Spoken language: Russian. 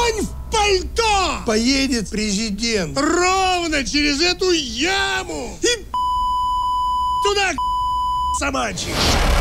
Конь в пальто! Поедет президент. Ровно через эту яму! И туда, собачий!